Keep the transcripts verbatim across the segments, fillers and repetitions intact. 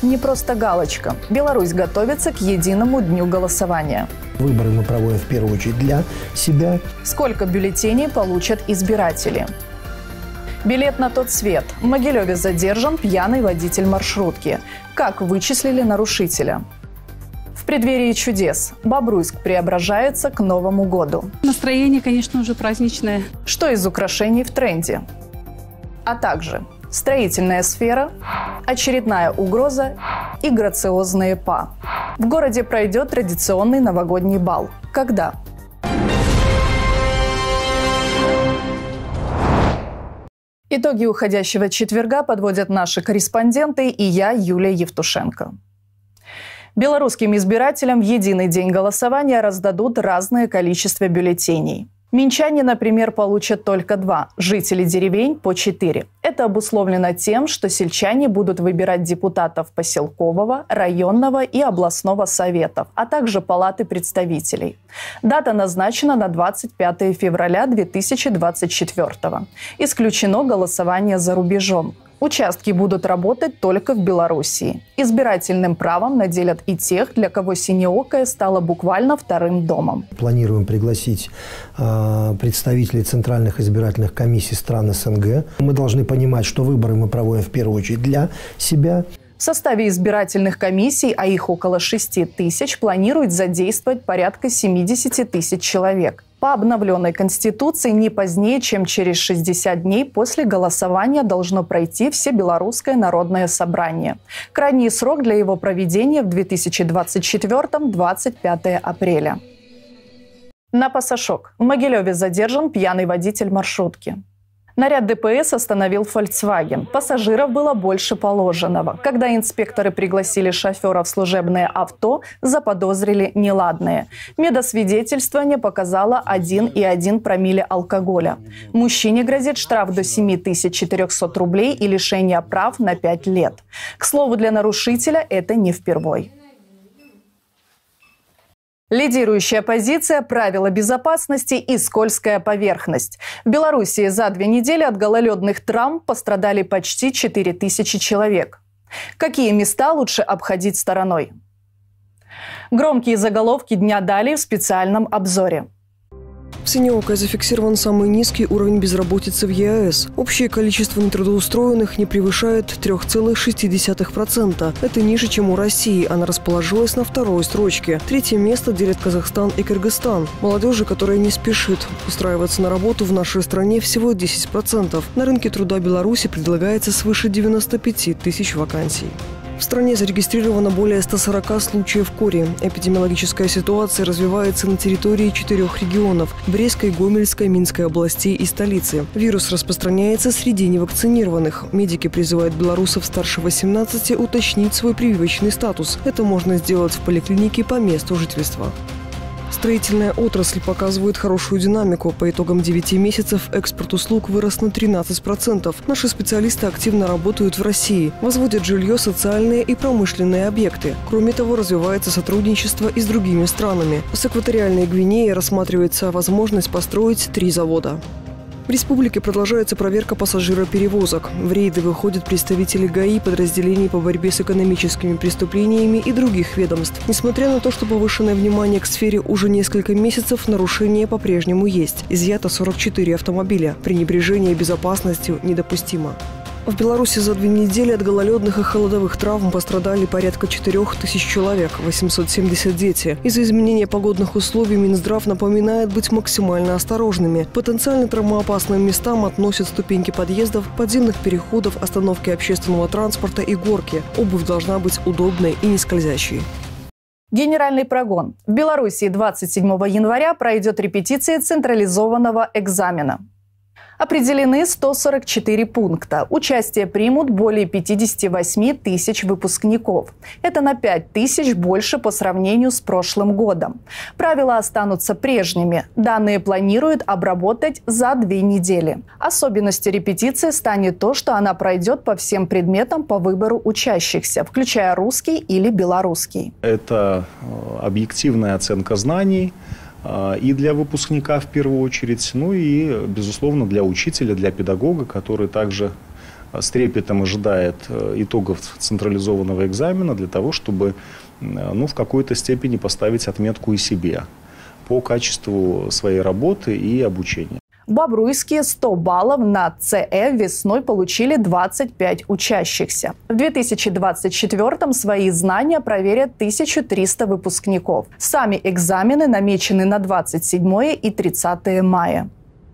Не просто галочка. Беларусь готовится к единому дню голосования. Выборы мы проводим в первую очередь для себя. Сколько бюллетеней получат избиратели? Билет на тот свет. В Могилеве задержан пьяный водитель маршрутки. Как вычислили нарушителя? В преддверии чудес. Бобруйск преображается к Новому году. Настроение, конечно, уже праздничное. Что из украшений в тренде? А также строительная сфера, очередная угроза и грациозные па. В городе пройдет традиционный новогодний бал. Когда? Итоги уходящего четверга подводят наши корреспонденты и я, Юлия Евтушенко. Белорусским избирателям в единый день голосования раздадут разное количество бюллетеней. Минчане, например, получат только два, жители деревень – по четыре. Это обусловлено тем, что сельчане будут выбирать депутатов поселкового, районного и областного советов, а также палаты представителей. Дата назначена на двадцать пятое февраля две тысячи двадцать четвёртого. Исключено голосование за рубежом. Участки будут работать только в Белоруссии. Избирательным правом наделят и тех, для кого синеокое стало буквально вторым домом. Планируем пригласить э, представителей центральных избирательных комиссий стран СНГ. Мы должны понимать, что выборы мы проводим в первую очередь для себя. В составе избирательных комиссий, а их около шести тысяч, планируют задействовать порядка семидесяти тысяч человек. По обновленной Конституции не позднее, чем через шестьдесят дней после голосования должно пройти Всебелорусское народное собрание. Крайний срок для его проведения в две тысячи двадцать четвёртом – двадцать пятое апреля. На пасашок. В Могилеве задержан пьяный водитель маршрутки. Наряд ДПС остановил «Фольксваген». Пассажиров было больше положенного. Когда инспекторы пригласили шофера в служебное авто, заподозрили неладное. Медосвидетельствование показало один и один промилле алкоголя. Мужчине грозит штраф до семи тысяч четырёхсот рублей и лишение прав на пять лет. К слову, для нарушителя это не впервой. Лидирующая позиция, правила безопасности и скользкая поверхность. В Беларуси за две недели от гололедных травм пострадали почти четыре тысячи человек. Какие места лучше обходить стороной? Громкие заголовки дня далее в специальном обзоре. В Синеокой зафиксирован самый низкий уровень безработицы в ЕАЭС. Общее количество нетрудоустроенных не превышает трёх целых шести десятых процента. Это ниже, чем у России. Она расположилась на второй строчке. Третье место делят Казахстан и Кыргызстан. Молодежи, которая не спешит устраиваться на работу, в нашей стране всего десять процентов. На рынке труда Беларуси предлагается свыше девяноста пяти тысяч вакансий. В стране зарегистрировано более ста сорока случаев кори. Эпидемиологическая ситуация развивается на территории четырех регионов – Брестской, Гомельской, Минской областей и столицы. Вирус распространяется среди невакцинированных. Медики призывают белорусов старше восемнадцати уточнить свой прививочный статус. Это можно сделать в поликлинике по месту жительства. Строительная отрасль показывает хорошую динамику. По итогам девяти месяцев экспорт услуг вырос на тринадцать процентов. Наши специалисты активно работают в России, возводят жилье, социальные и промышленные объекты. Кроме того, развивается сотрудничество и с другими странами. С экваториальной Гвинеей рассматривается возможность построить три завода. В республике продолжается проверка пассажироперевозок. В рейды выходят представители ГАИ, подразделений по борьбе с экономическими преступлениями и других ведомств. Несмотря на то, что повышенное внимание к сфере уже несколько месяцев, нарушения по-прежнему есть. Изъято сорок четыре автомобиля. Пренебрежение безопасностью недопустимо. В Беларуси за две недели от гололедных и холодовых травм пострадали порядка четырёх тысяч человек, восемьсот семьдесят дети. Из-за изменения погодных условий Минздрав напоминает быть максимально осторожными. Потенциально травмоопасным местам относят ступеньки подъездов, подземных переходов, остановки общественного транспорта и горки. Обувь должна быть удобной и не скользящей. Генеральный прогон. В Беларуси двадцать седьмого января пройдет репетиция централизованного экзамена. Определены сто сорок четыре пункта. Участие примут более пятидесяти восьми тысяч выпускников. Это на пять тысяч больше по сравнению с прошлым годом. Правила останутся прежними. Данные планируют обработать за две недели. Особенностью репетиции станет то, что она пройдет по всем предметам по выбору учащихся, включая русский или белорусский. Это объективная оценка знаний. И для выпускника в первую очередь, ну и, безусловно, для учителя, для педагога, который также с трепетом ожидает итогов централизованного экзамена для того, чтобы ну, в какой-то степени поставить отметку и себе по качеству своей работы и обучения. Бобруйские сто баллов на ЦЭ весной получили двадцать пять учащихся. В две тысячи двадцать четвёртом свои знания проверят тысяча триста выпускников. Сами экзамены намечены на двадцать седьмое и тридцатое мая.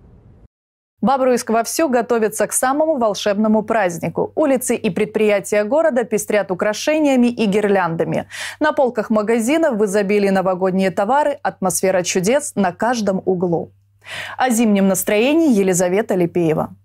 Бобруйск вовсю готовится к самому волшебному празднику. Улицы и предприятия города пестрят украшениями и гирляндами. На полках магазинов в изобилии новогодние товары, атмосфера чудес на каждом углу. О зимнем настроении Елизавета Липеева.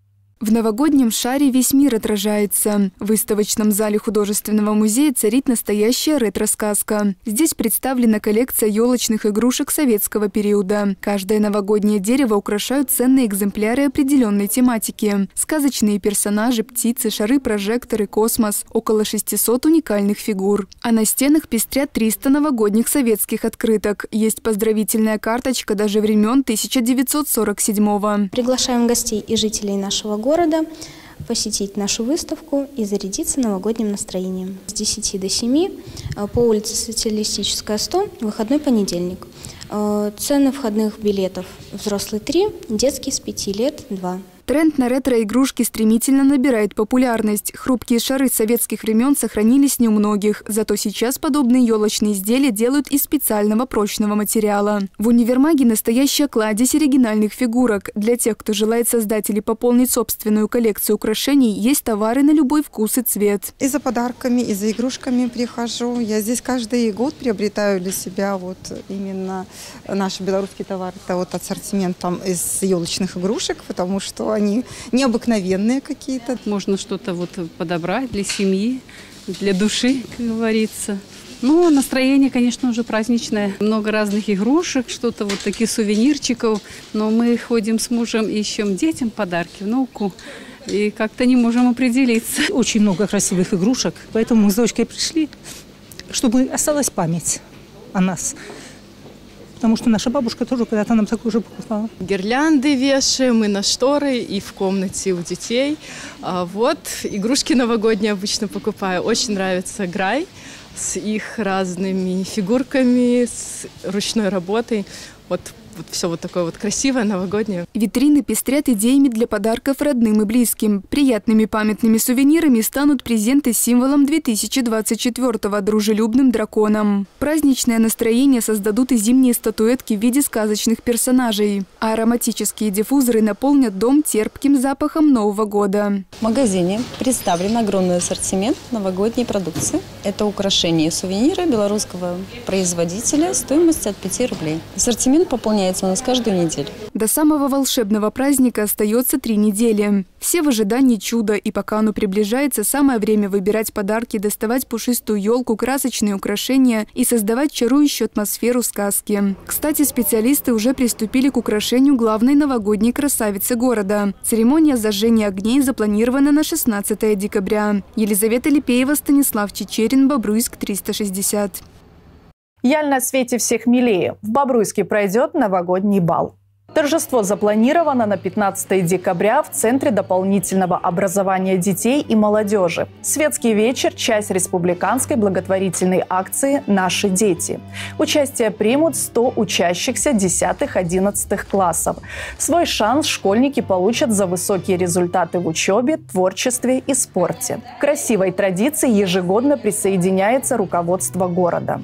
В новогоднем шаре весь мир отражается. В выставочном зале художественного музея царит настоящая ретро-сказка. Здесь представлена коллекция елочных игрушек советского периода. Каждое новогоднее дерево украшают ценные экземпляры определенной тематики. Сказочные персонажи, птицы, шары, прожекторы, космос. Около шестисот уникальных фигур. А на стенах пестрят триста новогодних советских открыток. Есть поздравительная карточка даже времен тысяча девятьсот сорок седьмого. Приглашаем гостей и жителей нашего города города посетить нашу выставку и зарядиться новогодним настроением. С десяти до семи по улице Социалистическая, сто, выходной понедельник. Цены входных билетов: взрослый три, детский с пяти лет два. Тренд на ретро-игрушки стремительно набирает популярность. Хрупкие шары советских времен сохранились не у многих. Зато сейчас подобные елочные изделия делают из специального прочного материала. В универмаге настоящая кладезь оригинальных фигурок. Для тех, кто желает создать или пополнить собственную коллекцию украшений, есть товары на любой вкус и цвет. И за подарками, и за игрушками прихожу. Я здесь каждый год приобретаю для себя вот именно наш белорусский товар. Это вот ассортимент там из елочных игрушек, потому что они необыкновенные какие-то. Можно что-то вот подобрать для семьи, для души, как говорится. Ну, настроение, конечно, уже праздничное. Много разных игрушек, что-то вот таких сувенирчиков. Но мы ходим с мужем, ищем детям подарки, внуку. И как-то не можем определиться. Очень много красивых игрушек, поэтому мы с дочкой пришли, чтобы осталась память о нас. Потому что наша бабушка тоже когда-то нам такую же покупала. Гирлянды вешаем и на шторы, и в комнате у детей. А вот игрушки новогодние обычно покупаю. Очень нравится Грай с их разными фигурками, с ручной работой. Вот, вот все вот такое вот красивое, новогоднее. Витрины пестрят идеями для подарков родным и близким. Приятными памятными сувенирами станут презенты с символом две тысячи двадцать четвёртого – дружелюбным драконом. Праздничное настроение создадут и зимние статуэтки в виде сказочных персонажей. А ароматические диффузоры наполнят дом терпким запахом Нового года. В магазине представлен огромный ассортимент новогодней продукции. Это украшения и сувениры белорусского производителя стоимостью от пяти рублей. Ассортимент пополняется у нас каждую неделю. До самого волшебного праздника остается три недели. Все в ожидании чуда, и пока оно приближается, самое время выбирать подарки, доставать пушистую елку, красочные украшения и создавать чарующую атмосферу сказки. Кстати, специалисты уже приступили к украшению главной новогодней красавицы города. Церемония зажжения огней запланирована на шестнадцатое декабря. Елизавета Липеева, Станислав Чечерин, Бобруйск, триста шестьдесят. Яль на свете всех милее. В Бобруйске пройдет новогодний бал. Торжество запланировано на пятнадцатое декабря в Центре дополнительного образования детей и молодежи. Светский вечер – часть республиканской благотворительной акции «Наши дети». Участие примут сто учащихся десятых-одиннадцатых классов. Свой шанс школьники получат за высокие результаты в учебе, творчестве и спорте. К красивой традиции ежегодно присоединяется руководство города.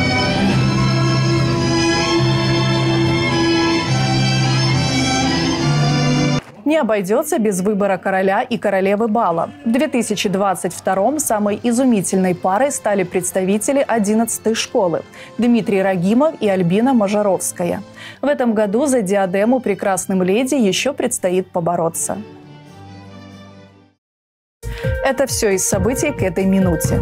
Не обойдется без выбора короля и королевы бала. В две тысячи двадцать втором самой изумительной парой стали представители одиннадцатой школы – Дмитрий Рагимов и Альбина Можаровская. В этом году за диадему прекрасным леди еще предстоит побороться. Это все из событий к этой минуте.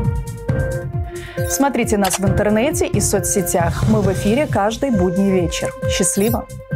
Смотрите нас в интернете и соцсетях. Мы в эфире каждый будний вечер. Счастливо!